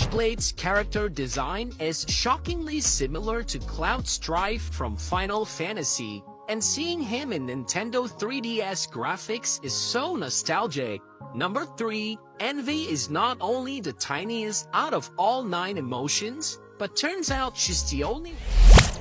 Witchblade's character design is shockingly similar to Cloud Strife from Final Fantasy, and seeing him in Nintendo 3DS graphics is so nostalgic. Number 3. Envy is not only the tiniest out of all 9 emotions, but turns out she's the only